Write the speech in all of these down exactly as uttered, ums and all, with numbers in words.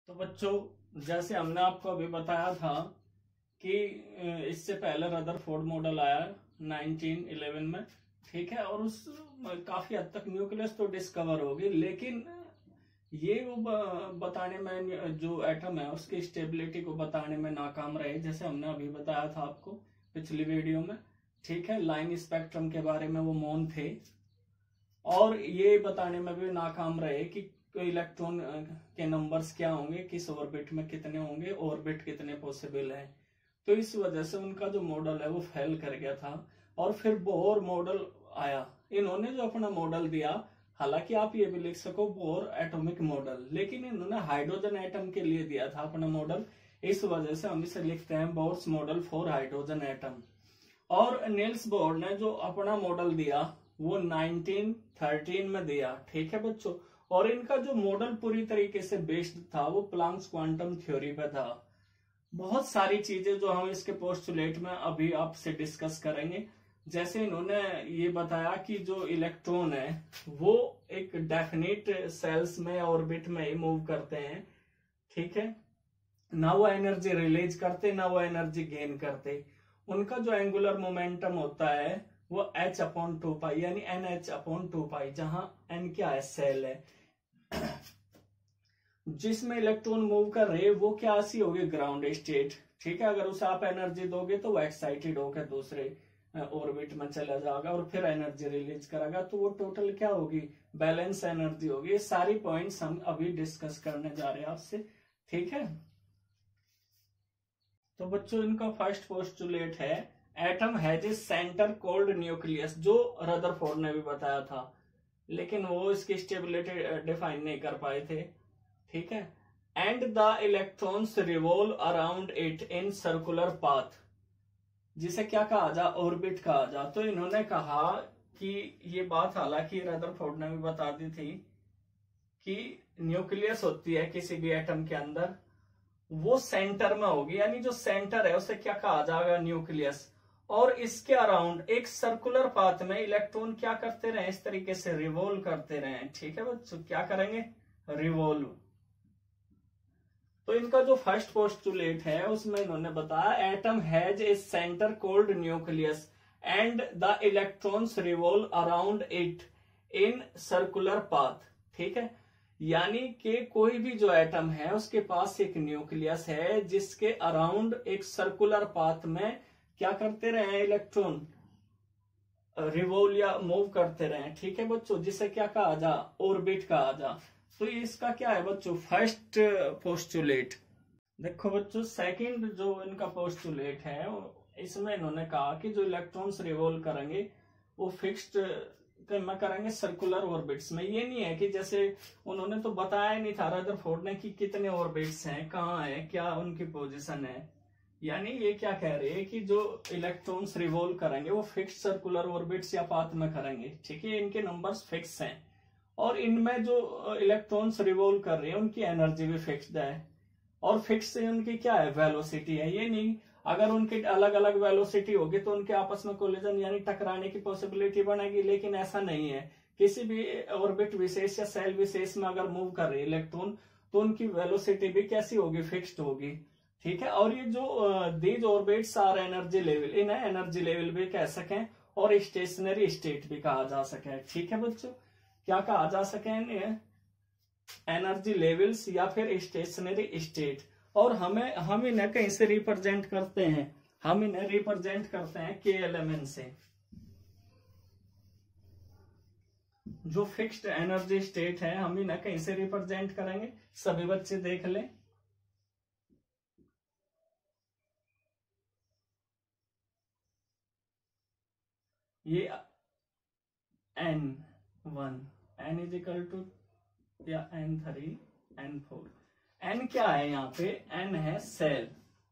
तो बच्चों, जैसे हमने आपको अभी बताया था कि इससे पहले रदरफोर्ड मॉडल आया नाइनटीन इलेवन में, ठीक है। और उस काफी हद तक न्यूक्लियस तो डिस्कवर होगी, लेकिन ये वो बताने में, जो एटम है उसकी स्टेबिलिटी को बताने में नाकाम रहे, जैसे हमने अभी बताया था आपको पिछली वीडियो में, ठीक है। लाइन स्पेक्ट्रम के बारे में वो मौन थे, और ये बताने में भी नाकाम रहे कि इलेक्ट्रॉन के नंबर्स क्या होंगे, किस ऑर्बिट में कितने होंगे, ऑर्बिट कितने पॉसिबल है। तो इस वजह से उनका जो मॉडल है वो फेल कर गया था। और फिर बोर मॉडल आया। इन्होंने जो अपना मॉडल दिया, हालांकि आप ये भी लिख सको बोर एटॉमिक मॉडल, लेकिन इन्होंने हाइड्रोजन एटम के लिए दिया था अपना मॉडल। इस वजह से हम इसे लिखते हैं Bohr's model for hydrogen atom. और नील्स बोर ने जो अपना मॉडल दिया वो नाइनटीन थर्टीन में दिया, ठीक है बच्चों। और इनका जो मॉडल पूरी तरीके से बेस्ड था वो प्लांक्स क्वांटम थ्योरी पे था। बहुत सारी चीजें जो हम इसके पोस्टुलेट में अभी आपसे डिस्कस करेंगे, जैसे इन्होंने ये बताया कि जो इलेक्ट्रॉन है वो एक डेफिनेट सेल्स में ऑर्बिट में मूव करते हैं, ठीक है। ना वो एनर्जी रिलीज करते, ना वो एनर्जी गेन करते। उनका जो एंगुलर मोमेंटम होता है वो एच अपॉन टू पाई, यानी n h upon two pi, जहां एन क्या है, सेल है। जिसमें इलेक्ट्रॉन मूव कर रहे वो क्या सी होगी, ग्राउंड स्टेट, ठीक है। अगर उसे आप एनर्जी दोगे तो वो एक्साइटेड होकर दूसरे ऑर्बिट में चला जाएगा और फिर एनर्जी रिलीज करेगा, तो वो टोटल क्या होगी, बैलेंस एनर्जी होगी। ये सारी पॉइंट्स हम अभी डिस्कस करने जा रहे हैं आपसे, ठीक है। तो बच्चों, इनका फर्स्ट पोस्टुलेट है atom has a centre called nucleus, जो रदरफोर्ड ने भी बताया था, लेकिन वो इसकी स्टेबिलिटी डिफाइन नहीं कर पाए थे, ठीक है। And the electrons revolve around it in circular path, जिसे क्या कहा जा, ऑर्बिट कहा जा। तो इन्होंने कहा कि ये बात हालांकि रदरफोर्ड ने भी बता दी थी कि न्यूक्लियस होती है किसी भी एटम के अंदर, वो सेंटर में होगी, यानी जो सेंटर है उसे क्या कहा जाएगा, न्यूक्लियस। और इसके अराउंड एक सर्कुलर पाथ में इलेक्ट्रॉन क्या करते रहे, इस तरीके से रिवॉल्व करते रहे, ठीक है बच्चों। क्या करेंगे, रिवॉल्व। तो इनका जो फर्स्ट पोस्टुलेट है उसमें इन्होंने बताया atom has a centre called nucleus and the electrons revolve around it in circular path, ठीक है। यानी कि कोई भी जो एटम है उसके पास एक न्यूक्लियस है जिसके अराउंड एक सर्कुलर पाथ में क्या करते रहे, इलेक्ट्रॉन रिवॉल्व या मूव करते रहे, ठीक है बच्चों, जिसे क्या कहा जा, ऑर्बिट कहा जा। तो इसका क्या है बच्चों, फर्स्ट पोस्टुलेट। देखो बच्चों, सेकंड जो इनका पोस्टुलेट है इसमें इन्होंने कहा कि जो इलेक्ट्रॉन्स रिवॉल्व करेंगे वो फिक्स्ड में करेंगे सर्कुलर ऑर्बिट्स में। ये नहीं है कि जैसे उन्होंने तो बताया ही नहीं था रदरफोर्ड ने कि कितने ऑर्बिट्स हैं, कहाँ है, क्या उनकी पोजीशन है। यानी ये क्या कह रहे हैं कि जो इलेक्ट्रॉन्स रिवॉल्व करेंगे वो फिक्स्ड सर्कुलर ऑर्बिट्स या पाथ में करेंगे, ठीक है। इनके नंबर्स फिक्स हैं और इनमें जो इलेक्ट्रॉन्स रिवॉल्व कर रहे हैं उनकी एनर्जी भी फिक्स्ड है, और फिक्स उनकी क्या है, वेलोसिटी है। ये नहीं अगर उनकी अलग अलग वेलोसिटी होगी तो उनके आपस में कोलिजन यानी टकराने की पॉसिबिलिटी बनेगी, लेकिन ऐसा नहीं है। किसी भी ऑर्बिट विशेष या सेल विशेष में अगर मूव कर रहे हैं इलेक्ट्रॉन तो उनकी वेलोसिटी भी कैसी होगी, फिक्स्ड होगी, ठीक है। और ये जो these orbits are energy level, इन्हें एनर्जी लेवल भी कह सकें और स्टेशनरी स्टेट भी कहा जा सके, ठीक है बच्चों। क्या कहा जा सके, एनर्जी लेवल्स या फिर स्टेशनरी स्टेट। और हमें हम इन्हें कहीं से रिप्रेजेंट करते हैं, हम इन्हें रिप्रेजेंट करते हैं के एलिमेंट से। जो फिक्स्ड एनर्जी स्टेट है हम इन्हें कहीं से रिप्रेजेंट करेंगे, सभी बच्चे देख लें। ये n one, n is equal to या n three, n four. N क्या है यहाँ पे, एन है सेल,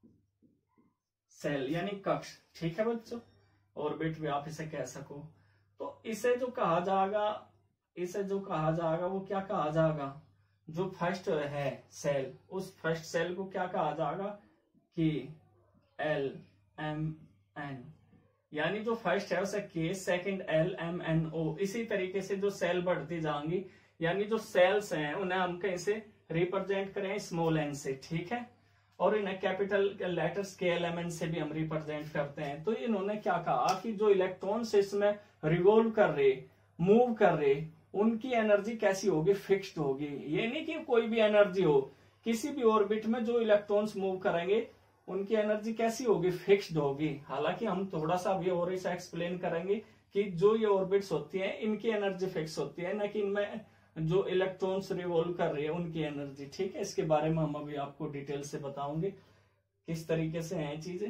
सेल यानी कक्ष, ठीक है बच्चों। ऑर्बिट भी आप इसे कह सको। तो इसे जो कहा जाएगा, इसे जो कहा जाएगा वो क्या कहा जाएगा, जो फर्स्ट है सेल, उस फर्स्ट सेल को क्या कहा जाएगा कि एल एम एन, यानी जो फर्स्ट है उसे K, second L M N O. इसी तरीके से जो सेल बढ़ती जाएंगी, यानी जो सेल्स हैं उन्हें हम कहीं से रिप्रेजेंट करें स्मॉल एन से, ठीक है, और इन्हें कैपिटल लेटर्स के एलिमेंट से भी हम रिप्रेजेंट करते हैं। तो इन्होंने क्या कहा कि जो इलेक्ट्रॉन्स इसमें रिवॉल्व कर रहे, मूव कर रहे, उनकी एनर्जी कैसी होगी, फिक्स्ड होगी। ये नहीं कि कोई भी एनर्जी हो, किसी भी ऑर्बिट में जो इलेक्ट्रॉन्स मूव करेंगे उनकी एनर्जी कैसी होगी, फिक्स्ड होगी। हालांकि हम थोड़ा सा अभी और इसे एक्सप्लेन करेंगे कि जो ये ऑर्बिट्स होती हैं इनकी एनर्जी फिक्स होती है, न कि इनमें जो इलेक्ट्रॉन्स रिवॉल्व कर रही है उनकी एनर्जी, ठीक है। इसके बारे में हम अभी आपको डिटेल से बताओगे किस तरीके से हैं चीजें।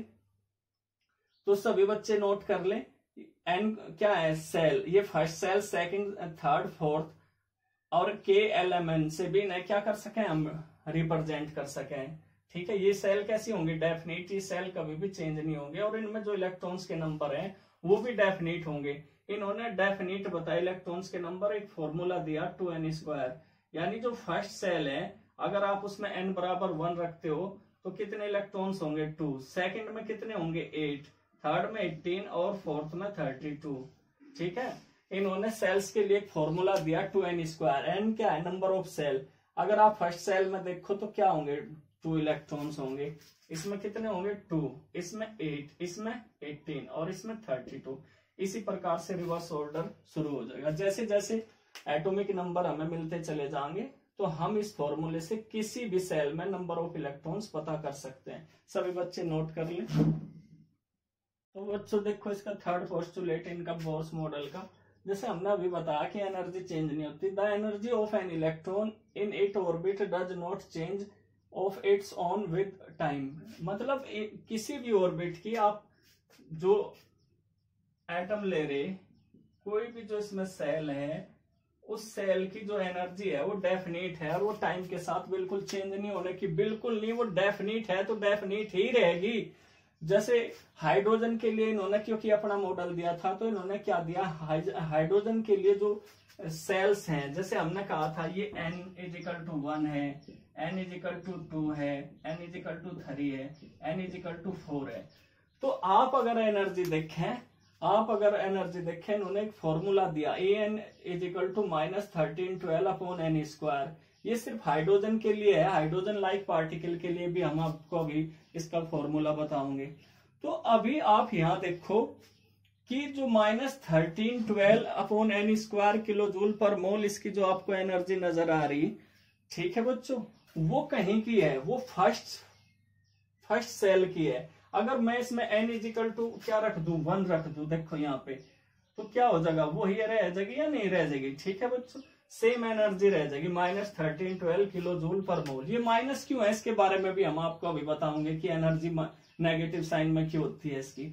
तो सभी बच्चे नोट कर लें, एन क्या है, सेल, ये first shell, second, third, fourth और के एलिमेंट से भी इन्हें क्या कर सकें हम, रिप्रेजेंट कर सकें, ठीक है। ये सेल कैसी होंगी, डेफिनेट, ये सेल कभी भी चेंज नहीं होंगे और इनमें जो इलेक्ट्रॉन्स के नंबर हैं वो भी डेफिनेट होंगे। इन्होंने डेफिनेट बताया इलेक्ट्रॉन्स के नंबर, एक फॉर्मूला दिया टू एन स्क्वायर, यानी जो फर्स्ट सेल है अगर आप उसमें एन बराबर वन रखते हो तो कितने इलेक्ट्रॉन्स होंगे, टू, सेकंड में कितने होंगे, एट, थर्ड में एटीन और फोर्थ में थर्टी टू, ठीक है। इन्होंने सेल्स के लिए एक फॉर्मूला दिया टू एन स्क्वायर। एन क्या है, नंबर ऑफ सेल। अगर आप फर्स्ट सेल में देखो तो क्या होंगे, टू इलेक्ट्रॉन्स होंगे, इसमें कितने होंगे, टू, इसमें एट, इसमें एटीन और इसमें थर्टी टू। इसी प्रकार से रिवर्स ऑर्डर शुरू हो जाएगा। जैसे जैसे एटॉमिक नंबर हमें मिलते चले जाएंगे तो हम इस फॉर्मूले से किसी भी सेल में नंबर ऑफ इलेक्ट्रॉन्स पता कर सकते हैं। सभी बच्चे नोट कर लें। तो बच्चों देखो इसका थर्ड पोस्टुलेट इनका बोर्स मॉडल का, जैसे हमने अभी बताया कि एनर्जी चेंज नहीं होती। The energy of an electron in it orbit does not change of its own with time. मतलब किसी भी ऑर्बिट की आप जो एटम ले रहे, कोई भी जो इसमें सेल है उस सेल की जो एनर्जी है वो डेफिनेट है और वो टाइम के साथ बिल्कुल चेंज नहीं होने की, बिल्कुल नहीं, वो डेफिनेट है तो डेफिनेट ही रहेगी। जैसे हाइड्रोजन के लिए इन्होंने क्योंकि अपना मॉडल दिया था तो इन्होंने क्या दिया, हाइड्रोजन के लिए जो सेल्स हैं, जैसे हमने कहा था ये n इजिकल टू वन है, n इजिकल टू टू है, n इजिकल टू थ्री है, n इजिकल टू फोर है। तो आप अगर एनर्जी देखें आप अगर एनर्जी देखें उन्होंने एक फॉर्मूला दिया, E n is equal to minus thirteen twelve upon n square. ये सिर्फ हाइड्रोजन के लिए है, हाइड्रोजन लाइक पार्टिकल के लिए भी हम आपको अभी इसका फॉर्मूला बताओगे। तो अभी आप यहाँ देखो कि जो minus thirteen twelve upon n square kilo joule पर मोल इसकी जो आपको एनर्जी नजर आ रही, ठीक है बच्चों, वो कहीं की है, वो फर्स्ट फर्स्ट सेल की है। अगर मैं इसमें एन इजिकल टू क्या रख दूं, वन रख दूं, देखो यहाँ पे, तो क्या हो जाएगा, वो ही रह जाएगी या नहीं रह जाएगी, ठीक है बच्चों, सेम एनर्जी रह जाएगी, minus thirteen twelve kilo joule पर मोल। ये माइनस क्यों है इसके बारे में भी हम आपको अभी बताओगे कि एनर्जी नेगेटिव साइन में क्यों होती है इसकी।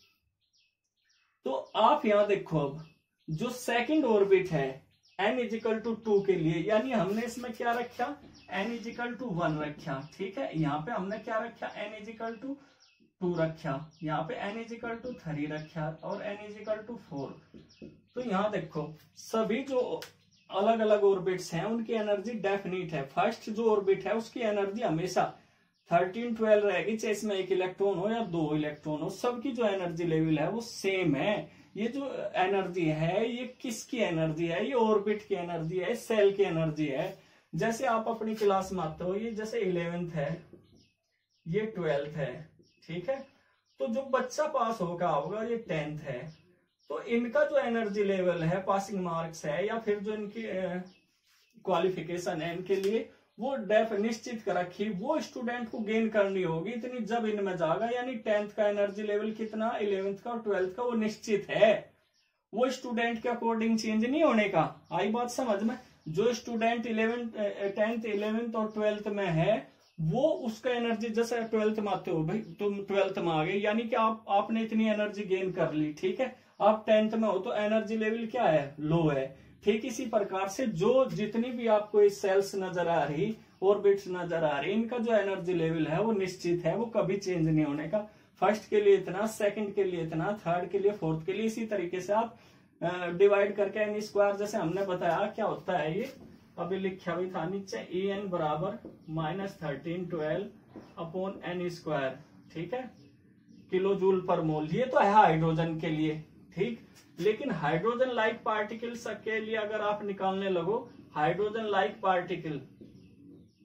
तो आप यहाँ देखो, अब जो सेकंड ऑर्बिट है एन इजिकल टू टू के लिए, यानी हमने इसमें क्या रखा, एन इजिकल टू वन रखा, ठीक है। यहाँ पे हमने क्या रखा, एन इजिकल टू टू रखा, यहाँ पे एन इजिकल टू थ्री रखा और एन इजिकल टू फोर। तो यहाँ देखो सभी जो अलग अलग ऑर्बिट्स हैं उनकी एनर्जी डेफिनेट है। फर्स्ट जो ऑर्बिट है उसकी एनर्जी हमेशा थर्टीन ट्वेल्व रहेगी, चाहे इसमें एक इलेक्ट्रॉन हो या दो इलेक्ट्रॉन हो, सबकी जो एनर्जी लेवल है वो सेम है। ये जो एनर्जी है ये किसकी एनर्जी है, ये ऑर्बिट की एनर्जी है, सेल की एनर्जी है। जैसे आप अपनी क्लास में आते हो, ये जैसे इलेवेंथ है, ये ट्वेल्थ है, ठीक है। तो जो बच्चा पास होगा होगा ये टेंथ है, तो इनका जो एनर्जी लेवल है, पासिंग मार्क्स है या फिर जो इनकी क्वालिफिकेशन है इनके लिए, वो डेफ निश्चित कर रखी, वो स्टूडेंट को गेन करनी होगी इतनी जब इनमें जाएगा। यानी टेंथ का एनर्जी लेवल कितना, इलेवेंथ का और ट्वेल्थ का, वो निश्चित है, वो स्टूडेंट के अकॉर्डिंग चेंज नहीं होने का। आई बात समझ में। जो स्टूडेंट इलेवेंथ टेंथ इलेवेंथ और ट्वेल्थ में है वो उसका एनर्जी, जैसे ट्वेल्थ में आते हो भाई, तुम ट्वेल्थ में आ गए यानी कि आप आपने इतनी एनर्जी गेन कर ली, ठीक है। आप टेंथ में हो तो एनर्जी लेवल क्या है, लो है। ठीक इसी प्रकार से जो जितनी भी आपको इस सेल्स नजर आ रही, ऑर्बिट्स नजर आ रही, इनका जो एनर्जी लेवल है वो निश्चित है, वो कभी चेंज नहीं होने का। फर्स्ट के लिए इतना, सेकंड के लिए इतना, थर्ड के लिए, फोर्थ के लिए, इसी तरीके से आप डिवाइड करके एन स्क्वायर, जैसे हमने बताया क्या होता है, ये अभी लिखा भी था नीचे, ई एन बराबर minus thirteen twelve upon n square, ठीक है, किलो जूल पर मोल। ये तो है हाइड्रोजन के लिए, ठीक। लेकिन हाइड्रोजन लाइक पार्टिकल्स के लिए अगर आप निकालने लगो, हाइड्रोजन लाइक पार्टिकल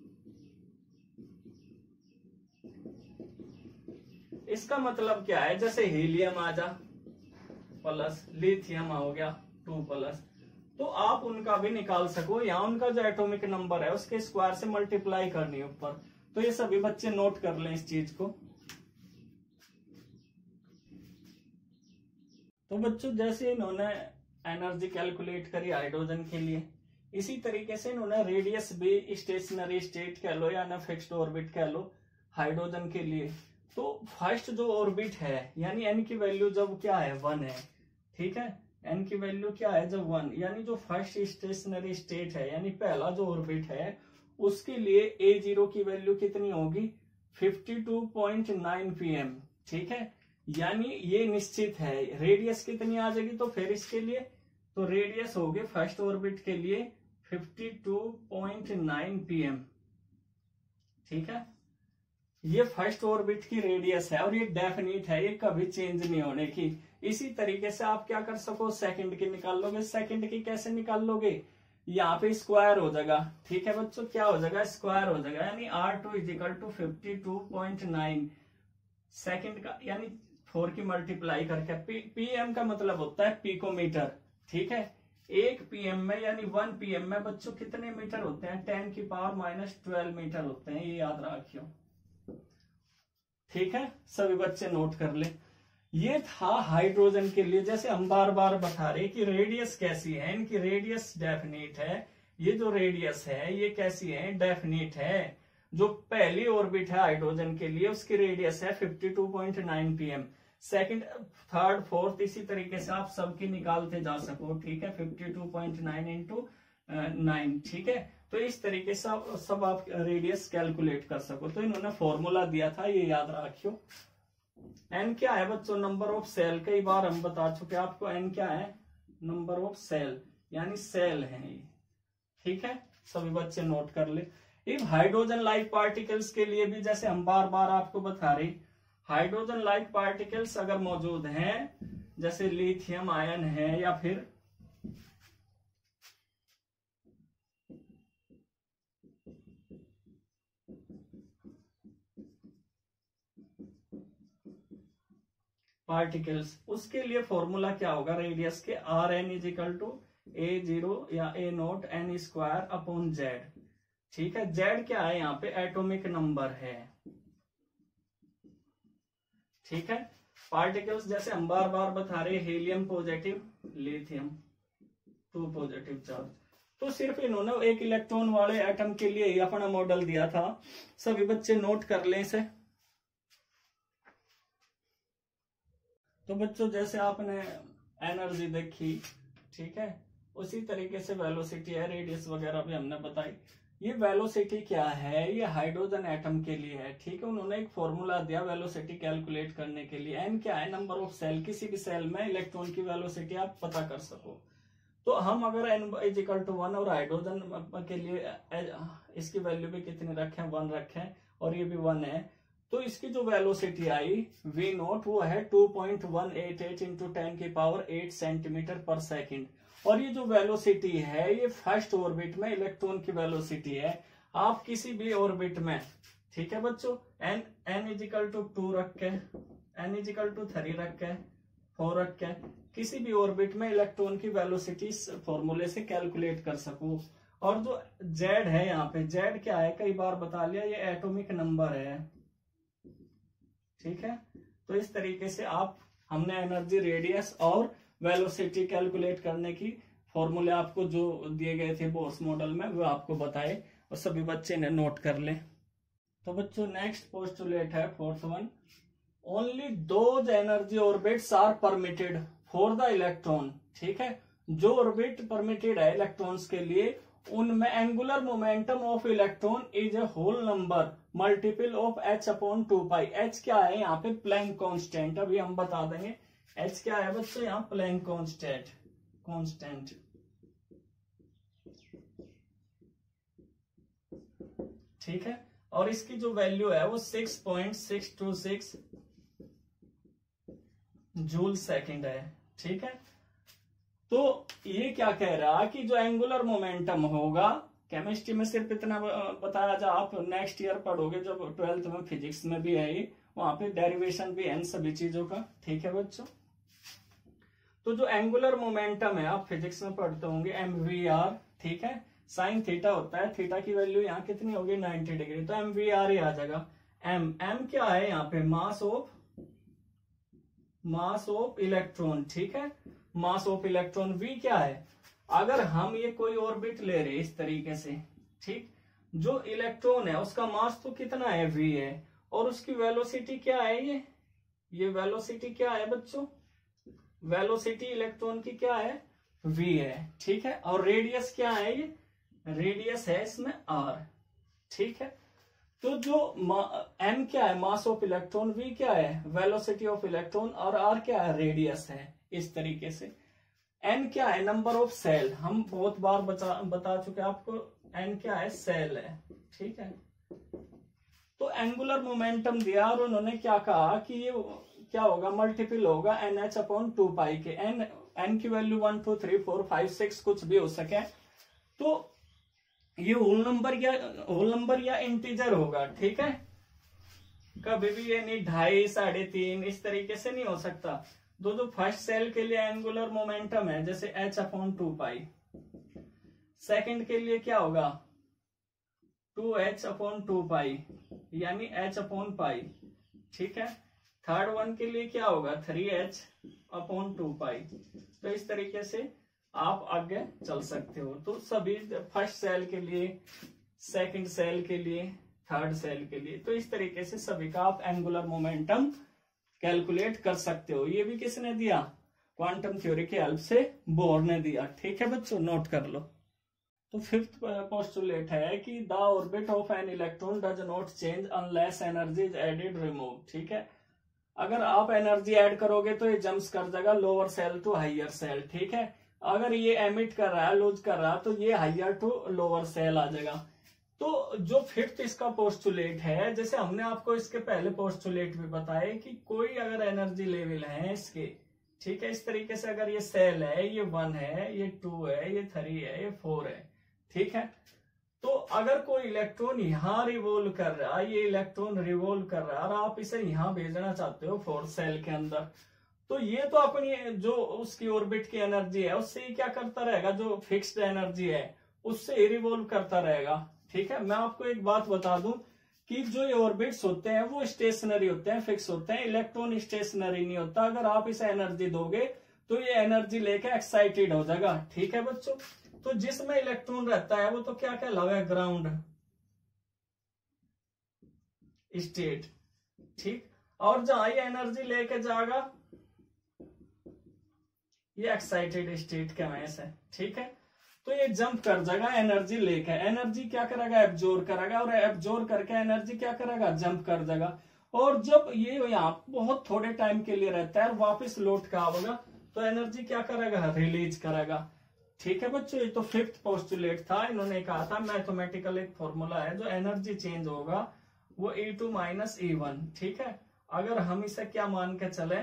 इसका मतलब क्या है, जैसे हीलियम आ जा प्लस, लिथियम हो गया टू प्लस, तो आप उनका भी निकाल सको, या उनका जो एटॉमिक नंबर है उसके स्क्वायर से मल्टीप्लाई करनी है ऊपर। तो ये सभी बच्चे नोट कर लें इस चीज को। तो बच्चों जैसे इन्होंने एनर्जी कैलकुलेट करी हाइड्रोजन के लिए, इसी तरीके से इन्होंने रेडियस भी स्टेशनरी स्टेट कह लो या ना फिक्स्ड ऑर्बिट कह लो हाइड्रोजन के लिए। तो फर्स्ट जो ऑर्बिट है यानी एन की वैल्यू जब क्या है वन है, ठीक है, एन की वैल्यू क्या है जब वन, यानी जो फर्स्ट स्टेशनरी स्टेट है यानी पहला जो ऑर्बिट है उसके लिए ए जीरो की वैल्यू कितनी होगी fifty two point nine p m, ठीक है, यानी ये निश्चित है। रेडियस कितनी आ जाएगी तो फिर इसके लिए तो रेडियस होगी फर्स्ट ऑर्बिट के लिए fifty two point nine p m, ठीक है, ये फर्स्ट ऑर्बिट की रेडियस है और ये डेफिनिट है, ये कभी चेंज नहीं होने की। इसी तरीके से आप क्या कर सको सेकंड की निकाल लोगे। सेकंड की कैसे निकाल लोगे, यहाँ पे स्क्वायर हो जाएगा, ठीक है बच्चों, क्या हो जाएगा स्क्वायर हो जाएगा, यानी r two is equal to fifty two point nine second का यानी फोर की मल्टीप्लाई करके पी, पीएम का मतलब होता है पिकोमीटर, ठीक है, एक पीएम में यानी वन पीएम में बच्चों कितने मीटर होते हैं टेन की पावर माइनस ट्वेल्व मीटर होते हैं, ये याद रखियो, ठीक है, सभी बच्चे नोट कर ले। ये था हाइड्रोजन के लिए। जैसे हम बार बार बता रहे कि रेडियस कैसी है, इनकी रेडियस डेफिनिट है, ये जो रेडियस है ये कैसी है डेफिनिट है। जो पहली ऑर्बिट है हाइड्रोजन के लिए उसकी रेडियस है fifty two point nine pm, second third fourth इसी तरीके से आप सबकी निकालते जा सको, ठीक है, fifty two point nine into nine, ठीक है, तो इस तरीके से आप सब आप रेडियस कैलकुलेट कर सको। तो इन्होंने फॉर्मूला दिया था ये याद रखियो। एन क्या है बच्चों नंबर ऑफ सेल, कई बार हम बता चुके आपको एन क्या है नंबर ऑफ सेल यानी सेल है ये, ठीक है, सभी बच्चे नोट कर ले। इन हाइड्रोजन लाइक पार्टिकल्स के लिए भी जैसे हम बार बार आपको बता रहे हाइड्रोजन लाइक पार्टिकल्स अगर मौजूद हैं जैसे लिथियम आयन है या फिर पार्टिकल्स, उसके लिए फॉर्मूला क्या होगा रेडियस के r n is equal to a zero या a naught n square upon Z, ठीक है, जेड क्या है यहाँ पे एटॉमिक नंबर है, ठीक है। पार्टिकल्स जैसे हम बार बार बता रहे helium positive lithium two positive charge, तो सिर्फ इन्होंने एक इलेक्ट्रॉन वाले एटम के लिए ही अपना मॉडल दिया था, सभी बच्चे नोट कर लें इसे। तो बच्चों जैसे आपने एनर्जी देखी, ठीक है, उसी तरीके से वेलोसिटी है, रेडियस वगैरह भी हमने बताई। ये वेलोसिटी क्या है, ये हाइड्रोजन एटम के लिए है, ठीक है, उन्होंने एक फॉर्मूला दिया वेलोसिटी कैलकुलेट करने के लिए। एन क्या है नंबर ऑफ सेल, किसी भी सेल में इलेक्ट्रॉन की वेलोसिटी आप पता कर सको। तो हम अगर n is equal to one और हाइड्रोजन के लिए इसकी वैल्यू भी कितनी रखें वन रखें और ये भी वन है, तो इसकी जो वेलोसिटी आई वी नोट वो है two point one eight eight into ten की पावर एट सेंटीमीटर पर सेकेंड। और ये जो वेलोसिटी है ये फर्स्ट ऑर्बिट में इलेक्ट्रॉन की वेलोसिटी है। आप किसी भी ऑर्बिट में, ठीक है बच्चों, n n is equal to two रख के, एन इजिकल टू थ्री रख के, फोर रख के, किसी भी ऑर्बिट में इलेक्ट्रॉन की वेलोसिटी फॉर्मूले से कैलकुलेट कर सकूं। और जो जेड है यहाँ पे, जेड क्या है कई बार बता लिया, ये एटॉमिक नंबर है, ठीक है। तो इस तरीके से आप हमने एनर्जी, रेडियस और वेलोसिटी कैलकुलेट करने की फॉर्मूले आपको जो दिए गए थे बोस मॉडल में वो आपको बताए और सभी बच्चे ने नोट कर ले। तो बच्चों नेक्स्ट पोस्टुलेट है fourth one, only those energy orbits are permitted for the electron, ठीक है, जो ऑर्बिट परमिटेड है इलेक्ट्रॉन्स के लिए उनमें angular momentum of electron is a whole number multiple of h upon two pi. H क्या है यहाँ पे प्लैंक कांस्टेंट, अभी हम बता देंगे एच क्या है बच्चों, यहाँ प्लैंक कांस्टेंट कांस्टेंट ठीक है। और इसकी जो वैल्यू है वो six point six two six joule second है, ठीक है। तो ये क्या कह रहा है कि जो एंगुलर मोमेंटम होगा केमिस्ट्री में सिर्फ इतना बताया जा, आप नेक्स्ट ईयर पढ़ोगे जब ट्वेल्थ में, फिजिक्स में भी है ये, वहां पे डेरिवेशन भी है इन सभी चीजों का। ठीक है बच्चों, तो जो एंगुलर मोमेंटम है आप फिजिक्स में पढ़ते होंगे एम वी आर, ठीक है, साइन थीटा होता है, थीटा की वैल्यू यहाँ कितनी होगी नाइन्टी डिग्री, तो एम वी आर ही आ जाएगा। एम एम क्या है यहाँ पे, mass of mass of electron, ठीक है, मास ऑफ इलेक्ट्रॉन। वी क्या है, अगर हम ये कोई ऑर्बिट ले रहे इस तरीके से, ठीक, जो इलेक्ट्रॉन है उसका मास तो कितना है, वी है, और उसकी वेलोसिटी क्या है, ये ये वेलोसिटी क्या है बच्चों, वेलोसिटी इलेक्ट्रॉन की क्या है, वी है, ठीक है, और रेडियस क्या है, ये रेडियस है इसमें आर, ठीक है। तो जो एम क्या है, मास ऑफ इलेक्ट्रॉन, वी क्या है, वेलोसिटी ऑफ इलेक्ट्रॉन, और आर क्या है, रेडियस है, इस तरीके से। एन क्या है, नंबर ऑफ सेल, हम बहुत बार बता बता चुके आपको, एन क्या है, सेल है, ठीक है। तो एंगुलर मोमेंटम दिया और उन्होंने क्या कहा कि ये क्या होगा, मल्टीपल होगा n h upon two pi के, एन एन की value one two three four five six कुछ भी हो सके, तो ये होल नंबर या होल नंबर या इंटीजर होगा, ठीक है। कभी भी ये नहीं ढाई साढ़े तीन इस तरीके से नहीं हो सकता। दो जो फर्स्ट सेल के लिए एंगुलर मोमेंटम है जैसे h upon two pi, second के लिए क्या होगा, two h upon two pi यानी एच अपॉन पाई, ठीक है। थर्ड वन के लिए क्या होगा, three h upon two pi. तो इस तरीके से आप आगे चल सकते हो। तो सभी फर्स्ट सेल के लिए, सेकंड सेल के लिए, थर्ड सेल के लिए, तो इस तरीके से सभी का आप एंगुलर मोमेंटम कैलकुलेट कर सकते हो। ये भी किसने दिया, क्वांटम थ्योरी के हेल्प से बोर ने दिया, ठीक है बच्चों, नोट कर लो। तो फिफ्थ पोस्टुलेट है कि the orbit of an electron does not change unless energy is added remove, ठीक है। अगर आप एनर्जी ऐड करोगे तो ये जंप्स कर जाएगा lower shell to higher shell, ठीक है। अगर ये एमिट कर रहा है, लूज कर रहा है, तो ये हाइयर टू लोअर सेल आ जाएगा। तो जो फिफ्थ इसका पोस्टुलेट है, जैसे हमने आपको इसके पहले पोस्टुलेट भी बताए कि कोई अगर एनर्जी लेवल है इसके, ठीक है, इस तरीके से अगर ये सेल है, ये वन है, ये टू है, ये थ्री है, ये फोर है, ठीक है। तो अगर कोई इलेक्ट्रॉन यहाँ रिवोल्व कर रहा है, ये इलेक्ट्रॉन रिवोल्व कर रहा है और आप इसे यहाँ भेजना चाहते हो फोर्थ सेल के अंदर, तो ये तो अपनी जो उसकी ऑर्बिट की एनर्जी है उससे ही क्या करता रहेगा, जो फिक्स्ड एनर्जी है उससे ही रिवोल्व करता रहेगा, ठीक है। मैं आपको एक बात बता दूं कि जो ये ऑर्बिट्स होते हैं वो स्टेशनरी होते हैं, फिक्स होते हैं। इलेक्ट्रॉन स्टेशनरी नहीं होता, अगर आप इसे एनर्जी दोगे तो ये एनर्जी लेके एक्साइटेड हो जाएगा, ठीक है बच्चों। तो जिसमें इलेक्ट्रॉन रहता है वो तो क्या कहलाएगा, ग्राउंड स्टेट, ठीक। और जहां ये एनर्जी लेके जाएगा ये एक्साइटेड स्टेट के वजह से, ठीक है। तो ये जंप कर जाएगा एनर्जी लेके, एनर्जी क्या करेगा, एब्जॉर्ब करेगा, और एब्जॉर्ब करके एनर्जी क्या करेगा, जंप कर जाएगा। और जब ये यहाँ बहुत थोड़े टाइम के लिए रहता है और वापस लौट के आवेगा तो एनर्जी क्या करेगा, रिलीज करेगा, ठीक है बच्चों। ये तो फिफ्थ पोस्टुलेट था, इन्होंने कहा था मैथमेटिकल एक फॉर्मूला है, जो एनर्जी चेंज होगा वो E two minus E one, ठीक है। अगर हम इसे क्या मान के चले,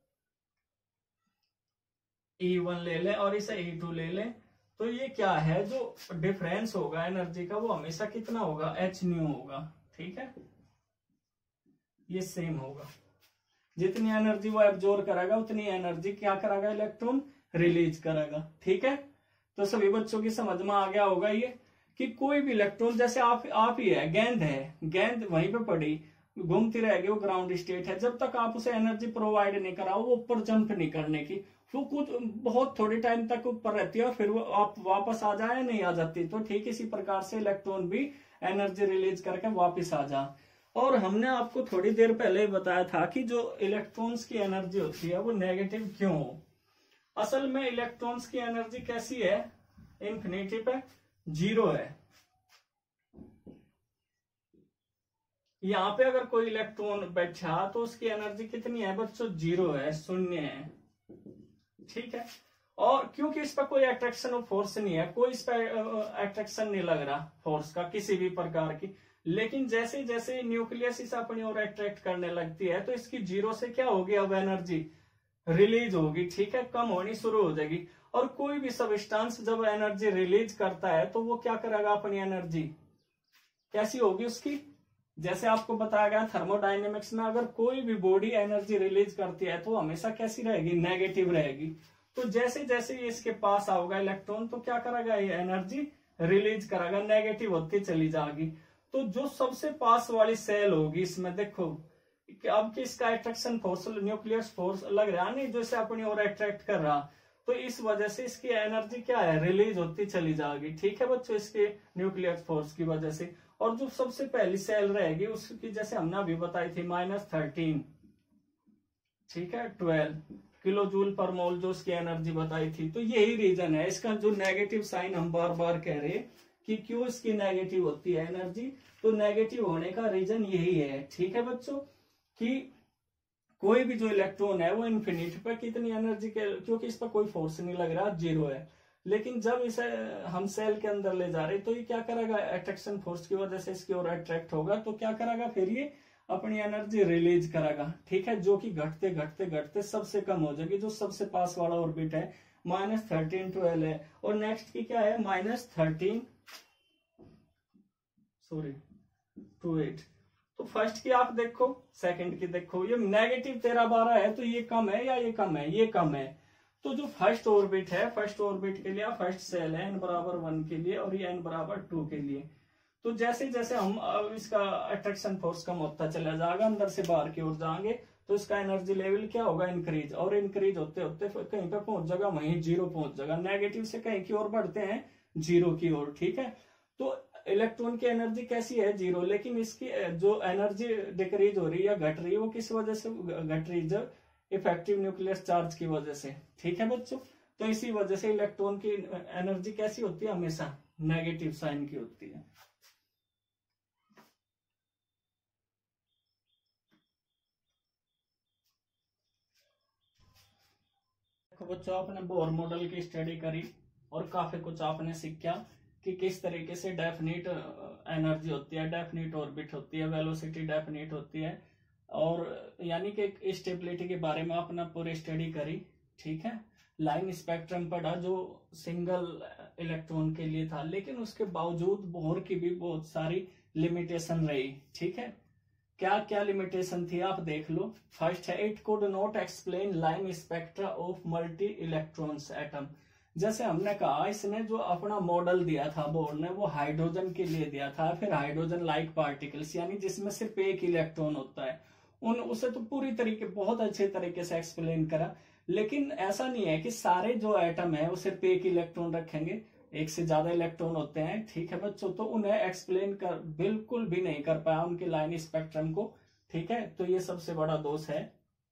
ई वन ले लें और इसे ई टू ले लें, तो ये क्या है, जो डिफरेंस होगा एनर्जी का वो हमेशा कितना होगा, एच न्यू होगा, ठीक है। ये सेम होगा, जितनी एनर्जी वो एब्जॉर्ब करेगा उतनी एनर्जी क्या करेगा, इलेक्ट्रॉन रिलीज करेगा, ठीक है। तो सभी बच्चों की समझ में आ गया होगा ये कि कोई भी इलेक्ट्रॉन, जैसे आप आप ही है, गेंद है, गेंद वहीं पे पड़ी घूमती रहेगी, वो ग्राउंड स्टेट है, जब तक आप उसे एनर्जी प्रोवाइड नहीं कराओ वो ऊपर जंप नहीं करने की, वो कुछ बहुत थोड़े टाइम तक ऊपर रहती है और फिर वो आप वापस आ जाए नहीं आ जाती। तो ठीक इसी प्रकार से इलेक्ट्रॉन भी एनर्जी रिलीज करके वापस आ जा। और हमने आपको थोड़ी देर पहले बताया था कि जो इलेक्ट्रॉन्स की एनर्जी होती है वो नेगेटिव क्यों हो। असल में इलेक्ट्रॉन्स की एनर्जी कैसी है, इंफिनिटी पे जीरो है। यहाँ पे अगर कोई इलेक्ट्रॉन बैठा तो उसकी एनर्जी कितनी है बच्चों, जीरो है, शून्य है, ठीक है। और क्योंकि इस पर कोई अट्रैक्शन ऑफ फोर्स नहीं है, कोई इस पर अट्रैक्शन नहीं लग रहा फोर्स का किसी भी प्रकार की, लेकिन जैसे जैसे न्यूक्लियस इसे अपनी ओर अट्रैक्ट करने लगती है तो इसकी जीरो से क्या होगी अब एनर्जी, रिलीज होगी, ठीक है, कम होनी शुरू हो जाएगी। और कोई भी सब्सटेंस जब एनर्जी रिलीज करता है तो वो क्या करेगा, अपनी एनर्जी कैसी होगी उसकी, जैसे आपको बताया गया थर्मोडायनेमिक्स में, अगर कोई भी बॉडी एनर्जी रिलीज करती है तो हमेशा कैसी रहेगी, नेगेटिव रहेगी। तो जैसे जैसे ये इसके पास आओगा इलेक्ट्रॉन तो क्या करेगा, ये एनर्जी रिलीज करेगा, नेगेटिव होती चली जाएगी। तो जो सबसे पास वाली सेल होगी इसमें देखो कि अब कि इसका अट्रैक्शन फोर्स, न्यूक्लियर फोर्स लग रहा है नहीं, जो इसे अपनी ओर अट्रैक्ट कर रहा, तो इस वजह से इसकी एनर्जी क्या है, रिलीज होती चली जाएगी, ठीक है बच्चों, इसके न्यूक्लियर फोर्स की वजह से। और जो सबसे पहली सेल रहेगी उसकी जैसे हमने अभी बताई थी माइनस थर्टीन, ठीक है, ट्वेल्व किलो जूल पर मोल जो उसकी एनर्जी बताई थी। तो यही रीजन है इसका, जो नेगेटिव साइन हम बार बार कह रहे कि क्यों इसकी नेगेटिव होती है एनर्जी, तो नेगेटिव होने का रीजन यही है, ठीक है बच्चों, कि कोई भी जो इलेक्ट्रॉन है वो इन्फिनिटी पर कितनी एनर्जी के, क्योंकि इस पर कोई फोर्स नहीं लग रहा, जीरो है, लेकिन जब इसे हम सेल के अंदर ले जा रहे तो ये क्या करेगा, अट्रैक्शन फोर्स की वजह से इसकी ओर अट्रैक्ट होगा, तो क्या करेगा, फिर ये अपनी एनर्जी रिलीज करेगा, ठीक है, जो कि घटते घटते घटते सबसे कम हो जाएगी। जो सबसे पास वाला ऑर्बिट है माइनस थर्टीन ट्वेल्व है, और नेक्स्ट की क्या है, minus thirteen sorry two eight. तो फर्स्ट की आप देखो, सेकंड की देखो, ये नेगेटिव तेरह बारह है, तो ये कम है या ये कम है, ये कम है। तो जो फर्स्ट ऑर्बिट है, फर्स्ट ऑर्बिट के लिए फर्स्ट सेल है एन बराबर वन के लिए और ये एन बराबर टू के लिए। तो जैसे जैसे हम अब इसका अट्रैक्शन फोर्स कम होता चला जाएगा, अंदर से बाहर की ओर जाएंगे, तो इसका एनर्जी लेवल क्या होगा, इंक्रीज, और इंक्रीज होते होते कहीं पे पहुंच जाएगा, वहीं जीरो पहुंच जाएगा, नेगेटिव से कहीं की ओर बढ़ते हैं जीरो की ओर, ठीक है। तो इलेक्ट्रॉन की एनर्जी कैसी है, जीरो, लेकिन इसकी जो एनर्जी डिक्रीज हो रही है या घट रही है वो किस वजह से घट रही है, इफेक्टिव न्यूक्लियर चार्ज की वजह से, ठीक है बच्चों। तो इसी वजह से इलेक्ट्रॉन की एनर्जी कैसी होती है, हमेशा नेगेटिव साइन की होती है। देखो बच्चों, आपने बोर मॉडल की स्टडी करी और काफी कुछ आपने सीखा कि किस तरीके से डेफिनिट एनर्जी होती है, डेफिनिट ऑर्बिट होती है, वेलोसिटी डेफिनिट होती है, और यानी कि स्टेबिलिटी के बारे में आपने पूरी स्टडी करी, ठीक है। लाइन स्पेक्ट्रम पढ़ा जो सिंगल इलेक्ट्रॉन के लिए था, लेकिन उसके बावजूद बोर की भी बहुत सारी लिमिटेशन रही, ठीक है। क्या क्या लिमिटेशन थी आप देख लो। फर्स्ट है, it could not explain line spectra of multi electrons atom. जैसे हमने कहा, इसने जो अपना मॉडल दिया था बोर ने, वो हाइड्रोजन के लिए दिया था, फिर हाइड्रोजन लाइक पार्टिकल्स यानी जिसमें सिर्फ एक इलेक्ट्रॉन होता है, उन उसे तो पूरी तरीके बहुत अच्छे तरीके से एक्सप्लेन करा। लेकिन ऐसा नहीं है कि सारे जो एटम है वो सिर्फ एक इलेक्ट्रॉन रखेंगे, एक से ज्यादा इलेक्ट्रॉन होते हैं, ठीक है बच्चों। तो उन्हें एक्सप्लेन कर बिल्कुल भी नहीं कर पाया उनके लाइन स्पेक्ट्रम को, ठीक है। तो ये सबसे बड़ा दोष है।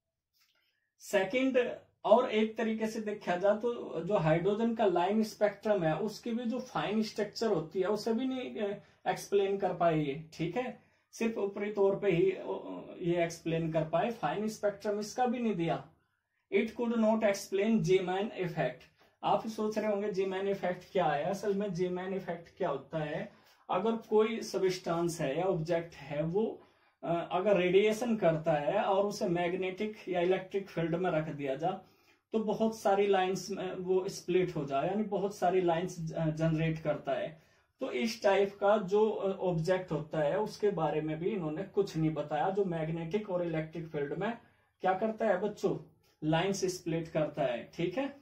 सेकंड, और एक तरीके से देखा जाए तो जो हाइड्रोजन का लाइन स्पेक्ट्रम है उसकी भी जो फाइन स्ट्रक्चर होती है उसे भी नहीं एक्सप्लेन कर पाए ये, ठीक है। सिर्फ ऊपरी तौर पे ही ये एक्सप्लेन कर पाए, फाइन स्पेक्ट्रम इसका भी नहीं दिया। It could not explain Zeeman effect. आप सोच रहे होंगे जीमैन इफेक्ट क्या है। असल में जीमैन इफेक्ट क्या होता है, अगर कोई सब्सटेंस है या ऑब्जेक्ट है वो अगर रेडिएशन करता है और उसे मैग्नेटिक या इलेक्ट्रिक फील्ड में रख दिया जाए तो बहुत सारी लाइंस में वो स्प्लिट हो जाए, यानी बहुत सारी लाइंस जनरेट करता है। तो इस टाइप का जो ऑब्जेक्ट होता है उसके बारे में भी इन्होंने कुछ नहीं बताया, जो मैग्नेटिक और इलेक्ट्रिक फील्ड में क्या करता है बच्चों, लाइंस स्प्लिट करता है, ठीक है।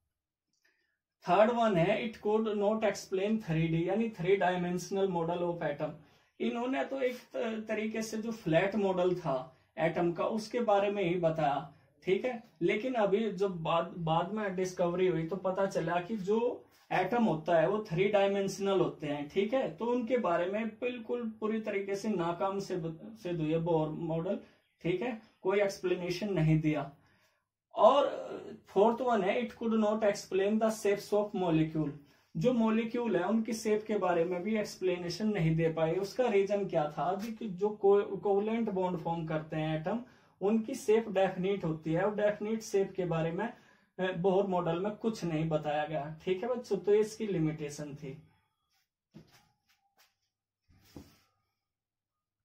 थर्ड वन है, it could not explain three D यानी three dimensional model of atom. इन्होंने तो एक तरीके से जो फ्लैट मॉडल था एटम का उसके बारे में ही बताया, ठीक है। लेकिन अभी जब बाद बाद में डिस्कवरी हुई तो पता चला कि जो एटम होता है वो थ्री डायमेंशनल होते हैं, ठीक है। तो उनके बारे में बिल्कुल पूरी तरीके से नाकाम से सिद्ध हुए बोर मॉडल, ठीक है, कोई एक्सप्लेनेशन नहीं दिया। और फोर्थ वन है, it could not explain the shapes of molecule. जो मॉलिक्यूल है उनकी शेप के बारे में भी एक्सप्लेनेशन नहीं दे पाए। उसका रीजन क्या था कि जो कोवलेंट बॉन्ड फॉर्म करते हैं एटम, उनकी शेप डेफिनिट होती है और डेफिनिट शेप के बारे में बोर मॉडल में कुछ नहीं बताया गया, ठीक है बच्चों। तो इसकी लिमिटेशन थी।